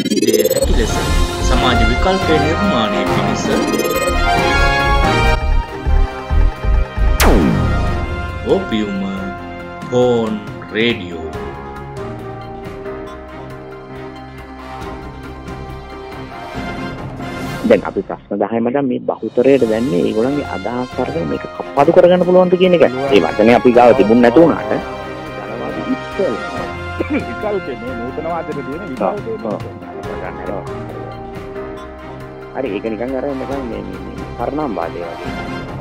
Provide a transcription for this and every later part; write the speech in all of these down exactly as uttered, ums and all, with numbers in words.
විවිධය හැකි ලෙස සමාජ විකල්පය නිර්මාණය පිණිස ඕපියුම ෆෝන් රේඩියෝ දැන් අපි ප්‍රශ්න දහයම දැන් මේ බහුතරයට දැන්නේ ඒගොල්ලන්ගේ අදහස් කරගෙන මේක කප්පාදු කරගන්න පුළුවන්ද කියන එක. ඒ වචනේ අපි ගාව තිබුණ නැතු වුණාට ධනවාදී ඉස්සෙල් විකල්පේ මේ නූතනවාදයට දෙන විකල්පේ හරි ඒක නිකන් අර නිකන් මේ මේ පරණම්වාදය වගේ.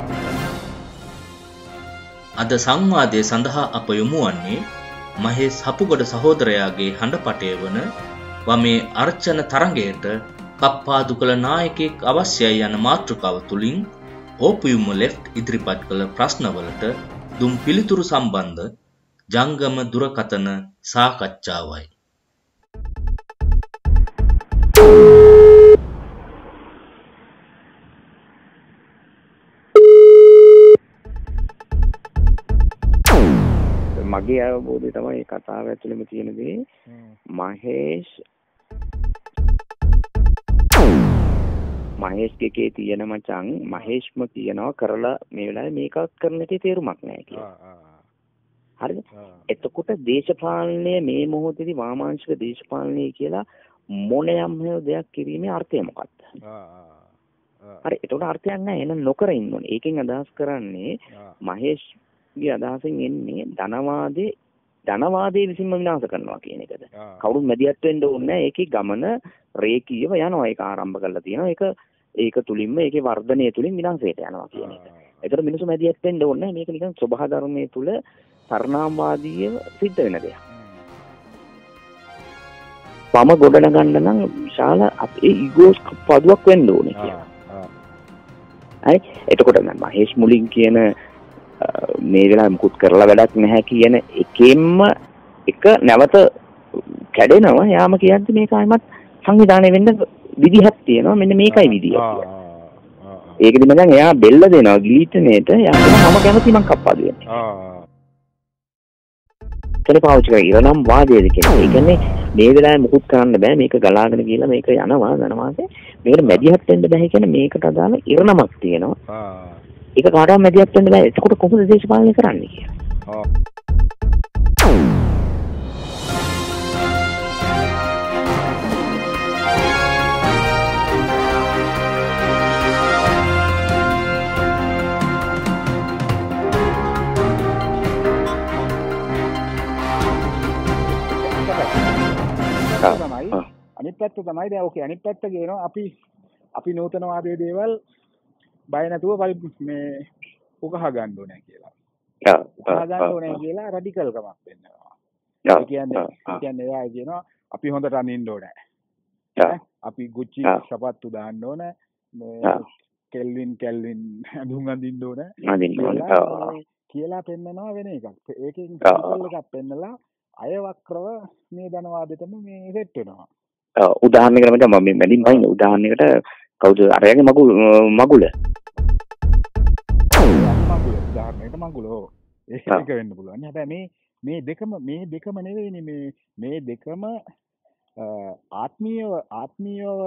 අද සංවාදයේ සඳහා අප යොමු වන්නේ මහේස් හපුගොඩ සහෝදරයාගේ හඬපටය වන වමේ අර්චන තරඟයට කප්පාදු කළ නායකයෙක් අවශ්‍යයි යන මාතෘකාව තුළින් ඕපියුම ලෙෆ්ට් ඉදිරිපත් කළ ප්‍රශ්නවලට දුම් පිළිතුරු සම්බන්ධ ජංගම දුරකථන සාකච්ඡාවයි. මගේ අවබෝධය තමයි කතාව ඇතුළෙම තියෙන දේ. මහේෂ් මහේෂ්ගේ තියෙන මචං මහේෂ්ම කියනවා කරලා මේ වෙලාවේ මේකත් කරන්න එකේ තේරුමක් නැහැ කියලා. හරිද? එතකොට දේශපාලනය මේ මොහොතේදී වාමාංශික දේශපාලනය කියලා මොනෑම් දෙයක් කිරීමේ අර්ථය මොකක්ද? හරි එතකොට අර්ථයක් නැහැ. එහෙනම් නොකර ඉන්න ඕනේ. ඒකෙන් අදහස් කරන්නේ මහේෂ්ගේ අදහසෙන් එන්නේ ධනවාදයේ ධනවාදයේ විසින්ම විනාශ කරනවා කියන එකද? කවුරුත් මැදිහත් වෙන්න ඕනේ නැහැ. ඒකේ ගමන රේඛීයව යනවා. ඒක ආරම්භ කරලා තියෙනවා. ඒක ඒක තුලින්ම ඒකේ වර්ධනය තුලින් විනාශයට යනවා කියන එක. ඒතර මිනිස්සු මැදිහත් වෙන්න ඕනේ නැහැ. මේක නිකන් ස්වභාව ධර්මයේ තුල පරිණාමවාදීව සිද්ධ වෙන දෙයක්. පම ගොඩනගන්න නම් විශාල අපේ ඊගෝස් කප්පාදුවක් වෙන්න ඕනේ කියලා. හරි එතකොට නම් මහේෂ් මුලින් කියන මේ වෙලාවේ මුකුත් කරලා වැඩක් නැහැ කියන එකෙන්ම එක නැවත කැඩෙනවා. යාම කියන්නේ මේක ආයමත් සංවිධානය වෙන්න විදිහක් තියෙනවා. මෙන්න මේකයි විදිය කියන්නේ. ඒකෙදි මම දැන් එයා බෙල්ල දෙනවා ගීතනේට. යා කියනවා මම කැමති මං කප්පාදු වෙන්න. එතන පාවිච්චි කරලා ඉරනම් වාදයේද කියන්නේ. ඒ කියන්නේ මේ වෙලාවේ මුකුත් කරන්න බෑ. මේක ගලාගෙන ගිහලා මේක යනවා ධනවාදේ. මේකට මැදිහත් වෙන්න බෑ කියන්නේ මේකට අදාළ ඉරණමක් තියෙනවා. ඒක කාටවත් මැදිහත් වෙන්න බෑ. එතකොට කොහොමද දේශපාලනය කරන්නේ කියලා. තමයි අනිත් පැත්ත තමයි දැන් ඕකේ අනිත් පැත්ත කියනවා අපි අපි නූතනවාදයේ දේවල් බය නැතුව මේ උකහා ගන්න ඕනේ කියලා. ආ උකහා ගන්න ඕනේ කියලා රැඩිකල් කමක් වෙන්නවා. ඒ කියන්නේ කියන්නේ එයා කියනවා අපි හොඳට අඳින්න ඕනේ. අපි ගුච්චි සපත්තු දාන්න ඕනේ. මේ කෙල්වින් කෙල්වින් අඳුම් අඳින්න ඕනේ. අඳින්න ඕනේ. කියලා පෙන්නනවා වෙන එකක්. ඒකෙන් රැඩිකල් එකක් පෙන්නලා අය වක්‍රව මේ ධනවාදෙටම මේ සෙට් වෙනවා. ඔව් උදාහරණයකට මම මම මැදින් වයින් උදාහරණයකට කවුද අරයාගේ මගුල මගුල. මගුල උදාහරණයකට මගුල. ඒක වෙන්න පුළුවන්. හැබැයි මේ මේ දෙකම මේ දෙකම නෙවෙයිනේ මේ මේ දෙකම ආත්මීයව ආත්මීයව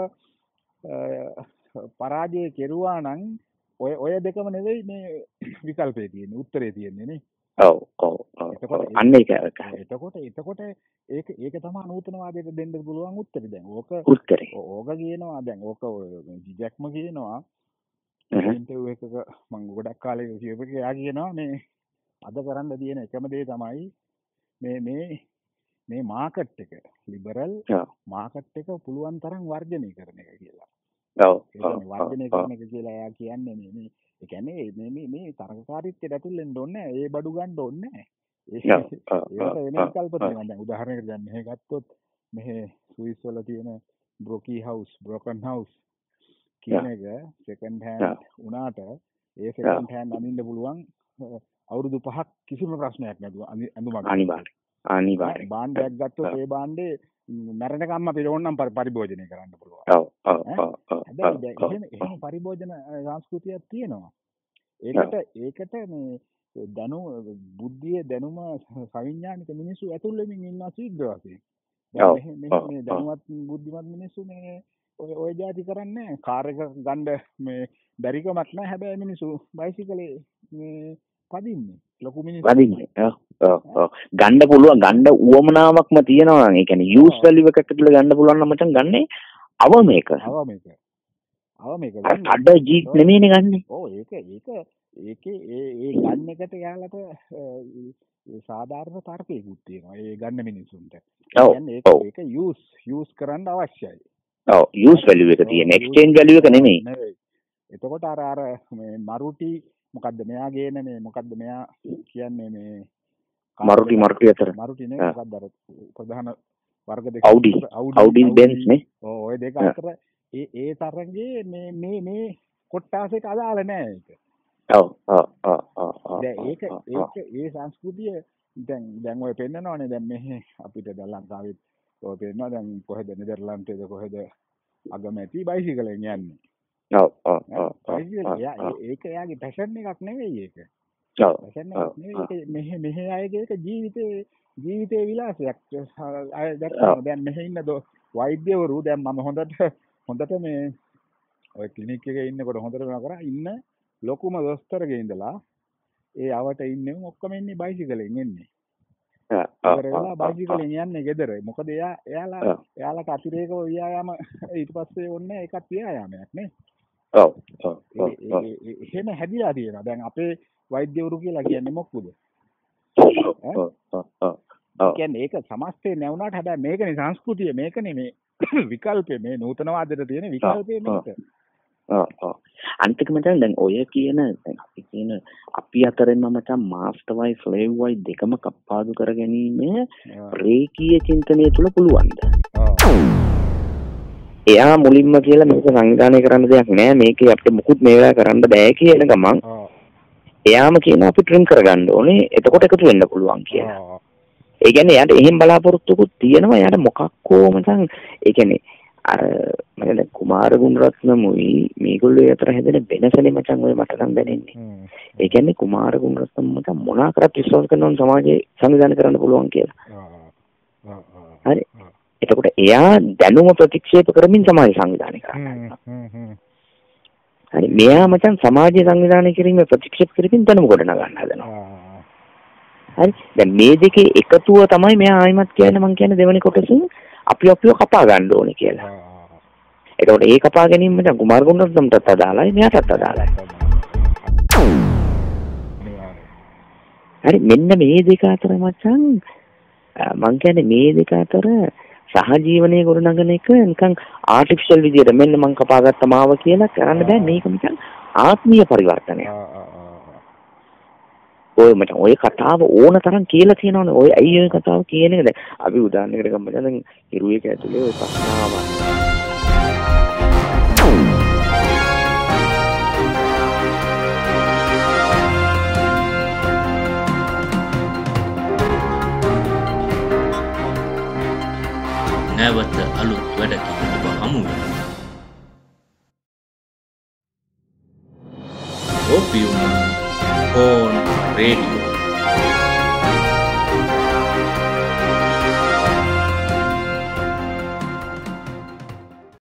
පරාජය කෙරුවා නම් ඔය ඔය දෙකම නෙවෙයි මේ විකල්පේ තියෙන්නේ උත්තරේ තියෙන්නේ නේ. ඔව් ඔව් අන්න ඒක එතකොට එතකොට ඒක ඒක තමයි නූතනවාදයට දෙන්න පුළුවන් උත්තරේ දැන් ඕක උත්තරේ ඕක කියනවා දැන් ඕක ජැක්ම කියනවා ඉන්ටර්විව් එකක මම ගොඩක් කාලෙක කියපු එක යා කියනවා මේ අද කරන්න තියෙන එකම දේ තමයි මේ මේ මේ මාකට් එක ලිබරල් මාකට් එක පුළුවන් තරම් වර්ධනය කරන එක කියලා. ඔව් ඔව් වර්ධනය කරන එක කියලා යා කියන්නේ මේ ඒ කියන්නේ මේ මේ මේ තරගකාරීත්වයට ඇතුල් වෙන්න ඕනේ නැහැ. ඒ බඩු ගන්න ඕනේ නැහැ. ඒකට වෙන විකල්ප තියෙනවා. දැන් උදාහරණයකට දැන් මෙහෙ ගත්තොත් මෙහෙ ස්විස් වල තියෙන බ්‍රොකී හවුස්, බ්‍රොකන් හවුස් කියන එක සෙකන්ඩ් හෑන්ඩ් වුණාට ඒ සෙකන්ඩ් හෑන්ඩ් අඳින්න පුළුවන් අවුරුදු පහක් කිසිම ප්‍රශ්නයක් නැතුව අඳුමක්. අනිවාර්යයෙන්. අනිවාර්යයෙන්. බාණ්ඩයක් ගත්තොත් ඒ බාණ්ඩේ මැරෙනකම්ම අපිට ඕනනම් පරිභෝජනය කරන්න පුළුවන්. ඔව් ඔව් ඔව්. හැබැයි එහෙම එහෙම පරිභෝජන සංස්කෘතියක් තියෙනවා. ඒකට ඒකට මේ දැනුම බුද්ධිය දැනුම සවිඥානික මිනිස්සු ඇතුල් වෙමින් ඉන්නවා ශීඝ්‍ර වශයෙන්. දැන් මෙහෙ මේ දැනුවත් බුද්ධිමත් මිනිස්සු මේ ඔය ඔය જાති කරන්නේ කාර් එක ගන්න මේ බැරිකමක් නැහැ. හැබැයි මිනිස්සු බයිසිකලේ මේ පදින්නේ ලොකු මිනිස්සු පදින්නේ. ඔව් ඔව් ඔව් ගන්න පුළුවන් ගන්න උවමනාවක්ම තියෙනවා නම් ඒ කියන්නේ යූස් වැලියු එකකට කියලා ගන්න පුළුවන් නම් මචං ගන්නේ අව මේක. අව මේක. අව මේක. අඩ ජීප් නෙමෙයිනේ ගන්නෙ. ඔව් ඒක ඒක ඒකේ ඒ ඒ ගන්න එකට යාලට සාධාරණ තර්කයකුත් තියෙනවා. ඒ ගන්න මිනිස්සුන්ට. කියන්නේ ඒක ඒක යූස් යූස් කරන්න අවශ්‍යයි. ඔව් යූස් වැලියු එක තියෙන එක්ස්චේන්ජ් වැලියු එක නෙමෙයි. එතකොට අර අර මේ මරුටි මොකද්ද මෙයා ගේන මේ මොකද්ද මෙයා කියන්නේ මේ මරුටි මරුටි අතර මරුටි නේ මොකද්ද අර ප්‍රධාන වර්ග දෙක අවුඩි අවුඩි බෙන්ස් නේ ඔව් ඔය දෙක අතර ඒ ඒ තරංගේ මේ මේ මේ කොට්ටාසෙට අදාළ නෑ ඒක. ඔව් ඔව් ඔව් ඔව් දැන් ඒක ඒක ඒ සංස්කෘතිය දැන් දැන් ඔය පෙන්නනවානේ දැන් මෙහි අපිට දැන් ලංකාවෙත් ඔය පෙන්නනවා දැන් කොහෙද නෙදර්ලන්තේද කොහෙද අගමැති බයිසිකලෙන් යන්නේ. ඔව් ඔව් ඔව් ඒක එයාගේ පැෂන් එකක් නෙවෙයි ඒක. ඔව් පැෂන් එකක් නෙවෙයි මෙහෙ මෙහෙ අයගේ ඒක ජීවිතේ ජීවිතේ විලාසයක්. අය දැක්කම දැන් මෙහෙ ඉන්න වෛද්‍යවරු දැන් මම හොඳට හොඳට මේ ඔය ක්ලිනික් එකේ ඉන්නකොට හොඳට වෙනවා කරා ඉන්න ලොකුම දොස්තරගේ ඉඳලා ඒ අවට ඉන්නේ ඔක්කොම ඉන්නේ බයිසිකලෙන් එන්නේ. ඒකරලා බයිසිකලෙන් යන්නේ ගෙදර. මොකද එයා එයාලා එයාලට අතිරේක ව්‍යායාම ඊට පස්සේ ඕනේ ඒකත් ව්‍යායාමයක් නේ. ඔව් ඔව් එහෙම හැදිලා තියෙනවා. දැන් අපේ වෛද්‍යවරු කියලා කියන්නේ මොකද? ඔව් ඔව් ඔව් කියන්නේ ඒක සමස්තේ නැවුණාට හැබැයි මේකනේ සංස්කෘතිය මේකනේ මේ විකල්පේ මේ නූතනවාදයට තියෙන විකල්පේ මේක. ඔව් ඔව් අන්තික මචං දැන් ඔය කියන දැන් අපි කියන අපි අතරින්ම මචං මාස්ටර් වයි ස්ලේව් වයි දෙකම කප්පාදු කර ගැනීම රේකීය චින්තනය තුල පුළුවන්ද? එයා මුලින්ම කියලා මේක සංවිධානය කරන්න දෙයක් නෑ මේකේ අපිට මුකුත් මේ වෙලාව කරන්න බෑ කියන ගමන් එයාම කියන අපි ට්‍රිම් කරගන්න ඕනේ එතකොට එකතු වෙන්න පුළුවන් කියලා. ඒ කියන්නේ එයාට එහෙම බලාපොරොත්තුකුත් තියෙනවා එයාට මොකක්කෝ මචං ඒ කියන්නේ අර මම දැන් කුමාර ගුණරත්නමුයි මේගොල්ලෝ අතර හැදෙන වෙනසනේ මචං ඔය මට නම් දැනෙන්නේ. ඒ කියන්නේ කුමාර ගුණරත්නම් මචං මොනා කරත් විශ්වාස කරනවා සමාජයේ සංවිධානය කරන්න පුළුවන් කියලා. හරි. එතකොට එයා දැනුම ප්‍රතික්ෂේප කරමින් සමාජ සංවිධානය කරනවා. හරි. මෙයා මචං සමාජ සංවිධානය කිරීම ප්‍රතික්ෂේප කරමින් දැනුම ගොඩනගන්න හදනවා. හරි. දැන් මේ දෙකේ එකතුව තමයි මෙයා ආයිමත් කියන්නේ මං කියන්නේ දෙවෙනි කොටසින් අපි අපිව කපා ගන්න ඕනේ කියලා. එතකොට ඒ කපා ගැනීම මචං කුමාර ගුණරත්නම්ටත් අදාළයි මෙයාටත් අදාළයි. හරි මෙන්න මේ දෙක අතර මචං මං කියන්නේ මේ දෙක අතර සහජීවනයේ ගොඩනගන එක නිකන් ආටිෆිෂල් විදියට මෙන්න මං කපාගත්ත මාව කියලා කරන්න බෑ මේක මචං ආත්මීය පරිවර්තනයක්. ඔය මචං ඔය කතාව ඕන තරම් කියලා තියෙනවනේ ඔය ඇයි ඔය කතාව කියන එක දැන් අපි උදාහරණයකට ගමු දැන් හිරුවේ එක ඇතුලේ ඔය ප්‍රශ්නාවක් නැවත අලුත් වැඩකින් ඔබ හමු වෙනවා. ඔපියුම් ඕන් රේඩියෝ